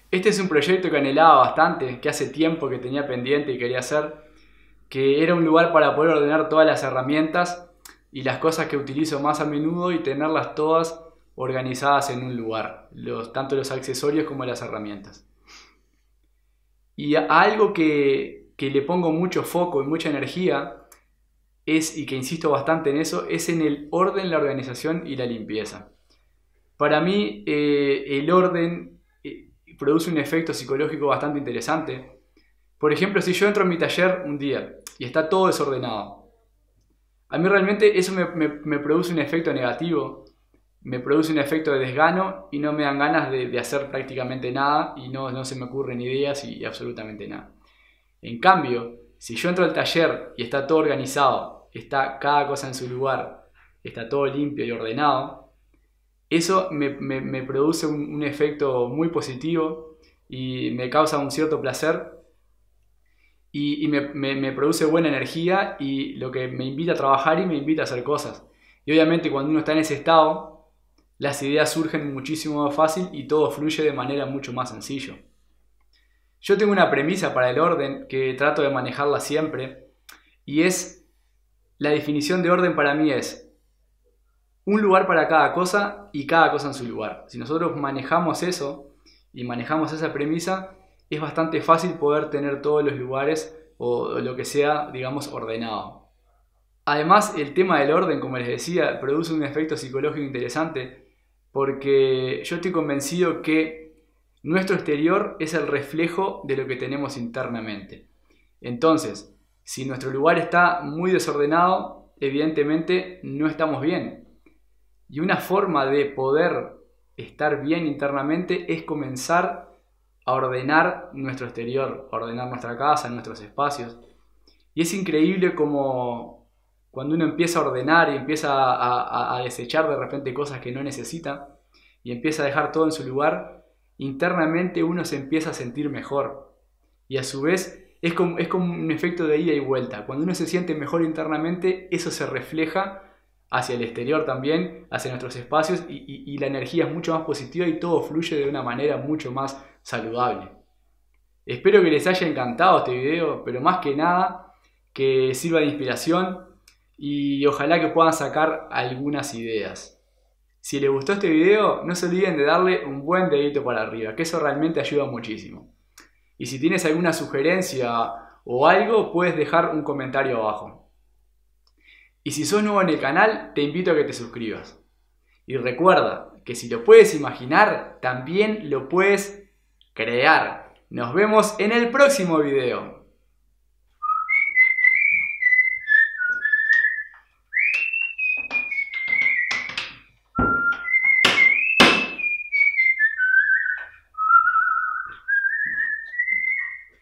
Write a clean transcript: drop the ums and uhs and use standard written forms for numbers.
Este es un proyecto que anhelaba bastante, que hace tiempo que tenía pendiente y quería hacer, que era un lugar para poder ordenar todas las herramientas y las cosas que utilizo más a menudo y tenerlas todas organizadas en un lugar, tanto los accesorios como las herramientas. Y a algo que le pongo mucho foco y mucha energía y que insisto bastante en eso, es en el orden, la organización y la limpieza. Para mí el orden produce un efecto psicológico bastante interesante. Por ejemplo, si yo entro en mi taller un día y está todo desordenado, a mí realmente eso me produce un efecto negativo, me produce un efecto de desgano y no me dan ganas de hacer prácticamente nada y no se me ocurren ideas y absolutamente nada. En cambio, si yo entro al taller y está todo organizado, está cada cosa en su lugar, está todo limpio y ordenado, eso me produce un efecto muy positivo y me causa un cierto placer y me produce buena energía y lo que me invita a trabajar y me invita a hacer cosas. Y obviamente cuando uno está en ese estado, las ideas surgen muchísimo más fácil y todo fluye de manera mucho más sencilla. Yo tengo una premisa para el orden que trato de manejarla siempre y la definición de orden para mí es un lugar para cada cosa y cada cosa en su lugar. Si nosotros manejamos eso y manejamos esa premisa, es bastante fácil poder tener todos los lugares o lo que sea, digamos, ordenado. Además, el tema del orden, como les decía, produce un efecto psicológico interesante porque yo estoy convencido que nuestro exterior es el reflejo de lo que tenemos internamente. Entonces, si nuestro lugar está muy desordenado, evidentemente no estamos bien. Y una forma de poder estar bien internamente es comenzar a ordenar nuestro exterior, a ordenar nuestra casa, nuestros espacios. Y es increíble como cuando uno empieza a ordenar y empieza a desechar de repente cosas que no necesita y empieza a dejar todo en su lugar, internamente uno se empieza a sentir mejor. Y a su vez es como un efecto de ida y vuelta. Cuando uno se siente mejor internamente, eso se refleja hacia el exterior también, hacia nuestros espacios y la energía es mucho más positiva y todo fluye de una manera mucho más saludable. Espero que les haya encantado este video, pero más que nada que sirva de inspiración y ojalá que puedan sacar algunas ideas. Si les gustó este video, no se olviden de darle un buen dedito para arriba, que eso realmente ayuda muchísimo. Y si tienes alguna sugerencia o algo, puedes dejar un comentario abajo. Y si sos nuevo en el canal, te invito a que te suscribas. Y recuerda que si lo puedes imaginar, también lo puedes crear. Nos vemos en el próximo video.